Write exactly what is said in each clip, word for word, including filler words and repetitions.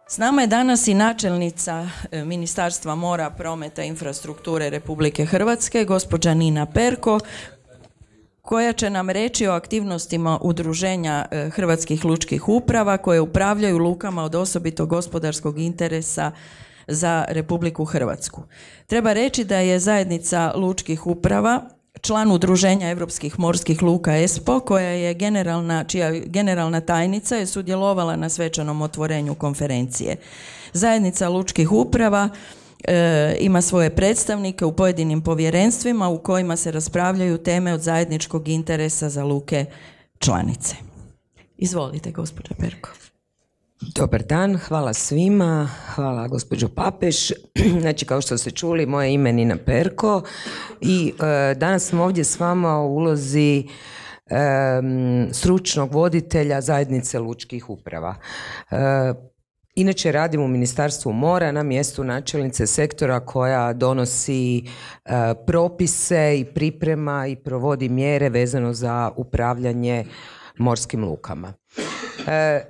S nama je danas i načelnica Ministarstva mora, prometa i infrastrukture Republike Hrvatske, gospođa Nina Perko, koja će nam reći o aktivnostima udruženja hrvatskih lučkih uprava koje upravljaju lukama od osobitog gospodarskog interesa za Republiku Hrvatsku. Treba reći da je zajednica lučkih uprava član udruženja Europskih morskih luka E S P O, koja je generalna, čija generalna tajnica je sudjelovala na svečanom otvorenju konferencije. Zajednica lučkih uprava e, ima svoje predstavnike u pojedinim povjerenstvima u kojima se raspravljaju teme od zajedničkog interesa za luke članice. Izvolite, gospođa Perko. Dobar dan, hvala svima, hvala gospođo Papeš. Znači, kao što ste čuli, moje ime je Nina Perko i e, danas sam ovdje s vama u ulozi e, stručnog voditelja zajednice lučkih uprava. E, inače radim u Ministarstvu mora na mjestu načelnice sektora koja donosi e, propise i priprema i provodi mjere vezano za upravljanje morskim lukama. E,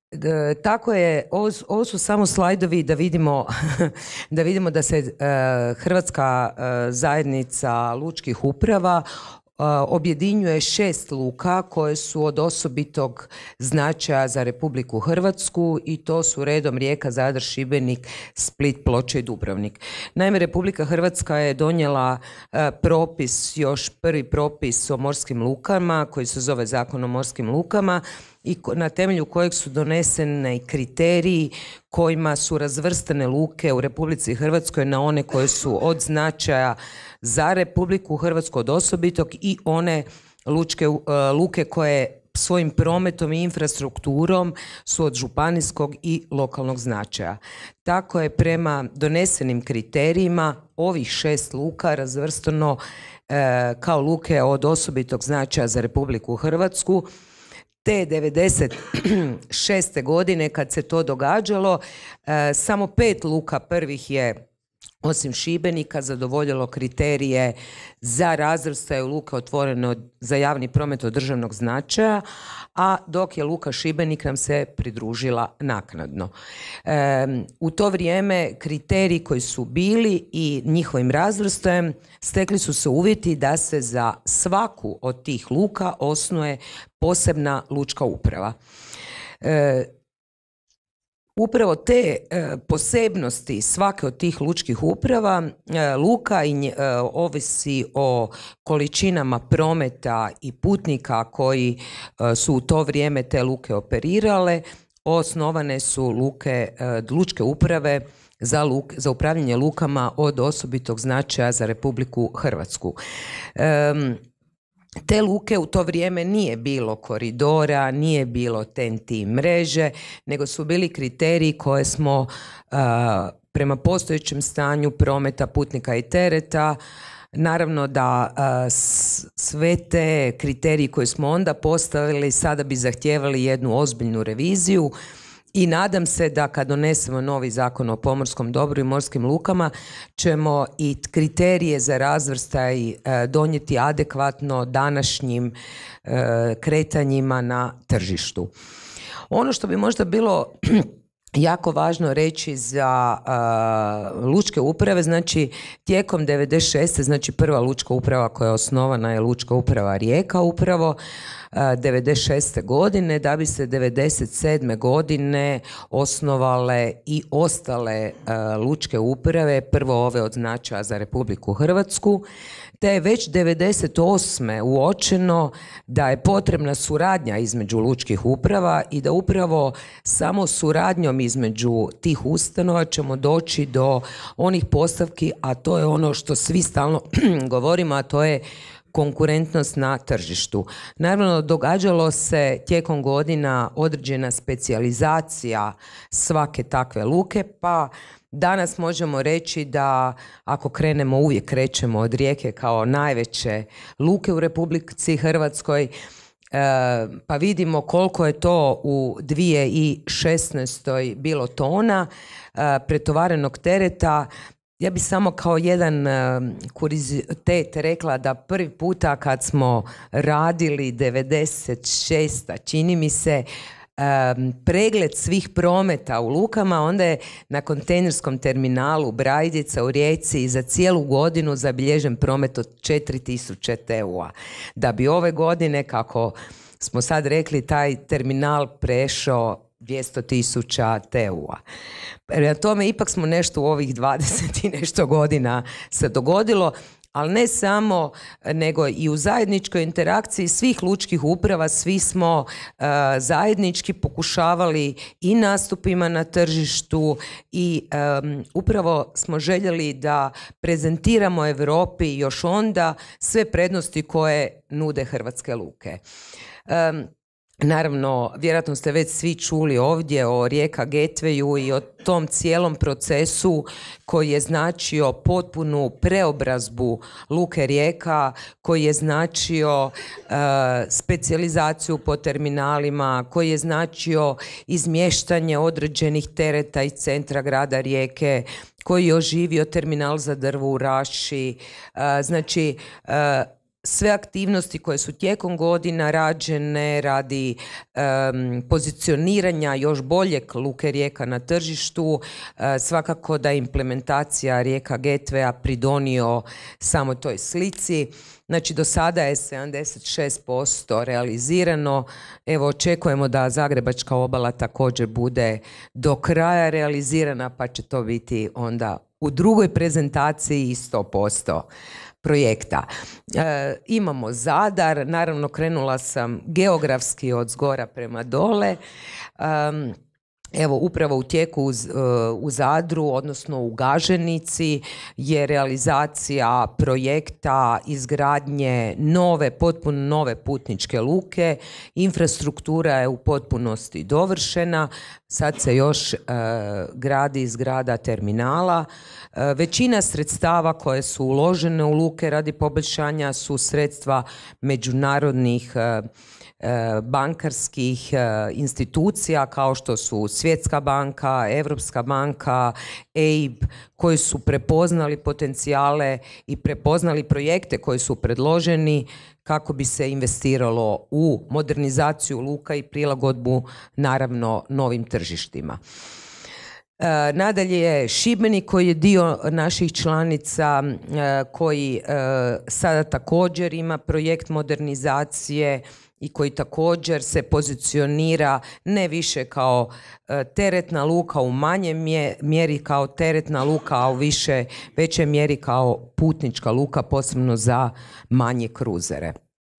Tako je, ovo, ovo su samo slajdovi da vidimo da vidimo da se uh, Hrvatska uh, zajednica lučkih uprava uh, objedinjuje šest luka koje su od osobitog značaja za Republiku Hrvatsku i to su redom Rijeka, Zadar, Šibenik, Split, Ploče i Dubrovnik. Naime, Republika Hrvatska je donijela uh, propis, još prvi propis o morskim lukama koji se zove Zakon o morskim lukama i na temelju kojeg su donesene kriteriji kojima su razvrstane luke u Republici Hrvatskoj na one koje su od značaja za Republiku Hrvatsku od osobitog i one lučke, uh, luke koje svojim prometom i infrastrukturom su od županijskog i lokalnog značaja. Tako je prema donesenim kriterijima ovih šest luka razvrstano uh, kao luke od osobitog značaja za Republiku Hrvatsku. Te devedeset šeste godine kad se to događalo, e, samo pet luka prvih je, osim Šibenika, zadovoljilo kriterije za razvrstanje luke otvorene za javni promet od državnog značaja, a dok je luka Šibenik nam se pridružila naknadno. E, u to vrijeme kriteriji koji su bili i njihovim razvrstajem stekli su se uvjeti da se za svaku od tih luka osnuje posebna lučka uprava. E, Upravo te e, posebnosti svake od tih lučkih uprava, e, luka i nje, e, ovisi o količinama prometa i putnika koji e, su u to vrijeme te luke operirale. Osnovane su luke, e, lučke uprave za, luk, za upravljanje lukama od osobitog značaja za Republiku Hrvatsku. E, Te luke u to vrijeme nije bilo koridora, nije bilo T N T mreže, nego su bili kriteriji koje smo uh, prema postojećem stanju prometa putnika i tereta, naravno da uh, sve te kriteriji koje smo onda postavili sada bi zahtijevali jednu ozbiljnu reviziju. I nadam se da kad donesemo novi zakon o pomorskom dobru i morskim lukama ćemo i kriterije za razvrstaj e, donijeti adekvatno današnjim e, kretanjima na tržištu. Ono što bi možda bilo jako važno reći za uh, lučke uprave, znači tijekom devedeset šeste znači prva lučka uprava koja je osnovana je lučka uprava Rijeka upravo uh, devedeset šeste godine, da bi se devedeset sedme godine osnovale i ostale uh, lučke uprave, prvo ove od značaja za Republiku Hrvatsku, te je već devedeset osme uočeno da je potrebna suradnja između lučkih uprava i da upravo samo suradnjom između tih ustanova ćemo doći do onih postavki, a to je ono što svi stalno govorimo, a to je konkurentnost na tržištu. Naravno, događalo se tijekom godina određena specijalizacija svake takve luke, pa danas možemo reći da ako krenemo, uvijek krećemo od Rijeke kao najveće luke u Republici Hrvatskoj, e, pa vidimo koliko je to u dvije tisuće šesnaestoj bilo tona e, pretovarenog tereta. Ja bih samo kao jedan uh, kuriozitet rekla da prvi puta kad smo radili devedeset šeste čini mi se, pregled svih prometa u lukama, onda je na kontejnerskom terminalu Brajdica u Rijeci za cijelu godinu zabilježen promet od četiri tisuće T U-a. Da bi ove godine, kako smo sad rekli, taj terminal prešao dvjesto tisuća T U-a. Prema tome, ipak smo nešto u ovih dvadeset i nešto godina se dogodilo, ali ne samo, nego i u zajedničkoj interakciji svih lučkih uprava, svi smo uh, zajednički pokušavali i nastupima na tržištu i um, upravo smo željeli da prezentiramo Europi još onda sve prednosti koje nude hrvatske luke. Um, Naravno, vjerojatno ste već svi čuli ovdje o Rijeka Gatewayu i o tom cijelom procesu koji je značio potpunu preobrazbu Luke Rijeka, koji je značio uh, specijalizaciju po terminalima, koji je značio izmještanje određenih tereta iz centra grada Rijeke, koji je oživio terminal za drvo u Raši. Uh, znači, uh, sve aktivnosti koje su tijekom godina rađene radi um, pozicioniranja još boljeg Luke Rijeka na tržištu, uh, svakako da implementacija Rijeka Gatewaya pridonio samo toj slici. Znači, do sada je sedamdeset šest posto realizirano. Evo, očekujemo da Zagrebačka obala također bude do kraja realizirana, pa će to biti onda u drugoj prezentaciji i sto posto projekta. E, imamo Zadar, naravno krenula sam geografski od zgora prema dole. Um, Evo, upravo u tijeku u, u Zadru, odnosno u Gaženici, je realizacija projekta izgradnje nove, potpuno nove putničke luke. Infrastruktura je u potpunosti dovršena. Sad se još e, gradi izgrada terminala. E, većina sredstava koje su uložene u luke radi poboljšanja su sredstva međunarodnih e, bankarskih institucija kao što su Svjetska banka, Europska banka, E I B, koji su prepoznali potencijale i prepoznali projekte koji su predloženi kako bi se investiralo u modernizaciju luka i prilagodbu naravno novim tržištima. E, nadalje je Šibenik koji je dio naših članica e, koji e, sada također ima projekt modernizacije i koji također se pozicionira ne više kao e, teretna luka u manjoj mjeri kao teretna luka, a u više, većoj mjeri kao putnička luka, posebno za manje kruzere.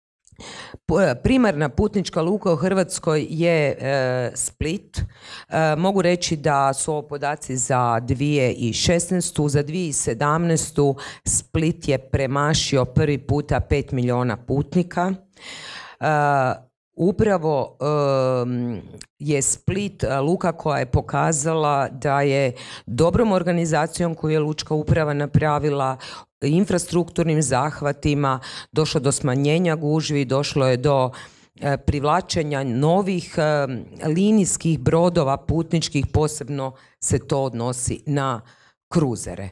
Primarna putnička luka u Hrvatskoj je e, Split. E, mogu reći da su ovo podaci za dvije tisuće šesnaestu. Za dvije tisuće sedamnaestu Split je premašio prvi puta pet milijuna putnika. Uh, upravo um, je Split uh, luka koja je pokazala da je dobrom organizacijom koju je lučka uprava napravila, infrastrukturnim zahvatima, došlo do smanjenja gužvi, došlo je do uh, privlačenja novih uh, linijskih brodova putničkih, posebno se to odnosi na kruzere.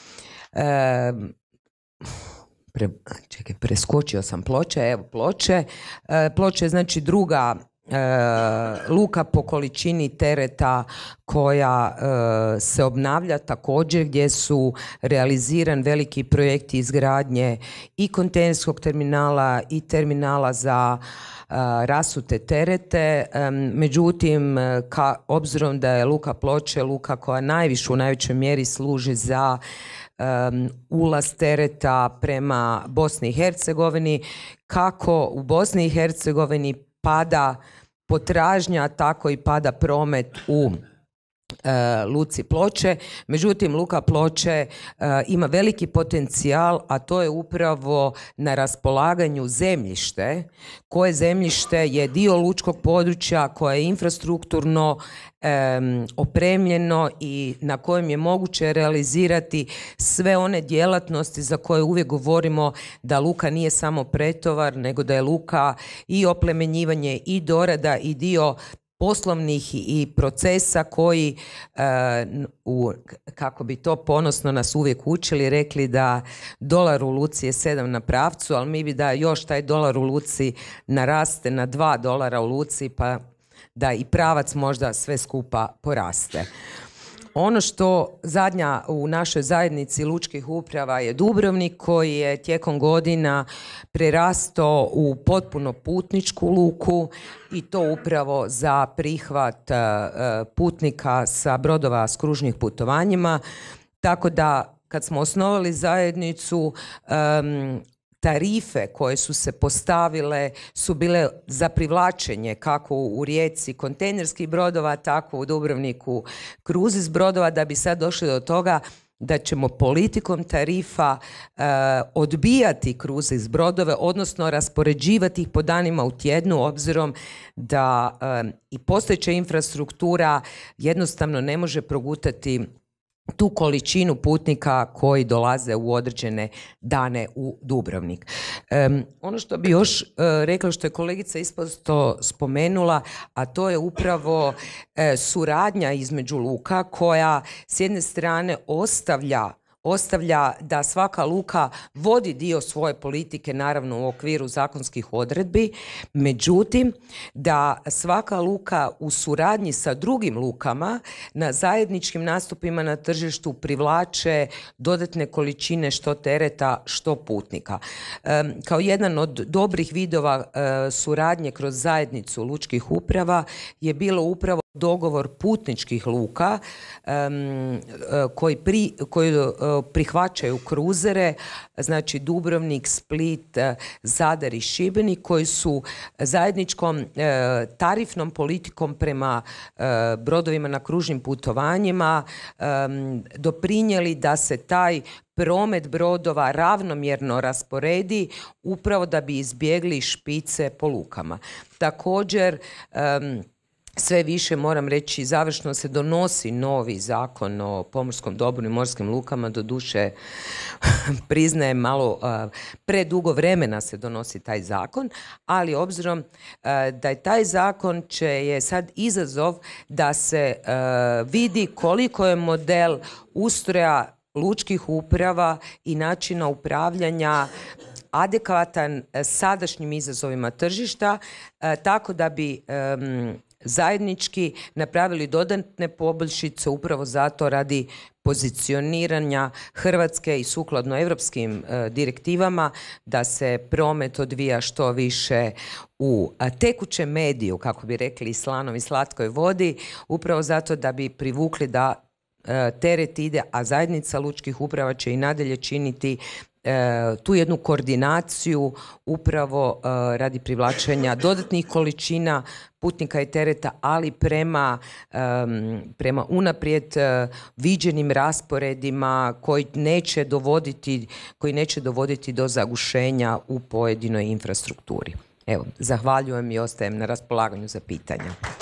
Uh, Pre, čekaj, preskočio sam Ploče, evo Ploče. E, Ploče je znači druga e, luka po količini tereta koja e, se obnavlja također, gdje su realiziran veliki projekti izgradnje i kontejnerskog terminala i terminala za e, rasute terete. E, međutim, ka, obzirom da je luka Ploče luka koja najviše u najvećoj mjeri služi za Um, ulaz tereta prema Bosni i Hercegovini, kako u Bosni i Hercegovini pada potražnja, tako i pada promet u Uh, luci Ploče. Međutim, luka Ploče uh, ima veliki potencijal, a to je upravo na raspolaganju zemljište, koje zemljište je dio lučkog područja koje je infrastrukturno um, opremljeno i na kojem je moguće realizirati sve one djelatnosti za koje uvijek govorimo da luka nije samo pretovar, nego da je luka i oplemenjivanje i dorada i dio poslovnih i procesa koji, uh, u, kako bi to ponosno nas uvijek učili, rekli da dolar u luci je sedam na pravcu, ali mi bi da još taj dolar u luci naraste na dva dolara u luci, pa da i pravac možda sve skupa poraste. Ono što zadnja u našoj zajednici lučkih uprava je Dubrovnik, koji je tijekom godina prerastao u potpuno putničku luku i to upravo za prihvat putnika sa brodova s kružnih putovanjima. Tako da kad smo osnovali zajednicu, um, tarife koje su se postavile su bile za privlačenje kako u Rijeci kontejnerskih brodova, tako u Dubrovniku kruzis brodova, da bi sad došli do toga da ćemo politikom tarifa e, odbijati kruzis brodove, odnosno raspoređivati ih po danima u tjednu, obzirom da e, i postojeća infrastruktura jednostavno ne može progutati tu količinu putnika koji dolaze u određene dane u Dubrovnik. Um, ono što bi još uh, rekla, što je kolegica isto spomenula, a to je upravo uh, suradnja između luka koja s jedne strane ostavlja ostavlja da svaka luka vodi dio svoje politike, naravno u okviru zakonskih odredbi, međutim da svaka luka u suradnji sa drugim lukama na zajedničkim nastupima na tržištu privlače dodatne količine što tereta, što putnika. E, kao jedan od dobrih vidova e, suradnje kroz zajednicu lučkih uprava je bilo upravo dogovor putničkih luka um, koji, pri, koji uh, prihvaćaju kruzere, znači Dubrovnik, Split, Zadar i Šibenik, koji su zajedničkom uh, tarifnom politikom prema uh, brodovima na kružnim putovanjima um, doprinijeli da se taj promet brodova ravnomjerno rasporedi upravo da bi izbjegli špice po lukama. Također, um, sve više, moram reći, završno se donosi novi zakon o pomorskom dobru i morskim lukama, doduše priznajem malo uh, predugo vremena se donosi taj zakon, ali obzirom uh, da je taj zakon će je sad izazov da se uh, vidi koliko je model ustroja lučkih uprava i načina upravljanja adekvatan sadašnjim izazovima tržišta, uh, tako da bi um, zajednički napravili dodatne poboljšice upravo zato radi pozicioniranja Hrvatske i sukladno europskim e, direktivama da se promet odvija što više u a, tekućem mediju, kako bi rekli, slanom i slatkoj vodi, upravo zato da bi privukli da e, teret ide, a zajednica lučkih uprava će i nadalje činiti E, tu jednu koordinaciju upravo e, radi privlačenja dodatnih količina putnika i tereta, ali prema, e, prema unaprijed e, viđenim rasporedima koji neće dovoditi, koji neće dovoditi do zagušenja u pojedinoj infrastrukturi. Evo, zahvaljujem i ostajem na raspolaganju za pitanja.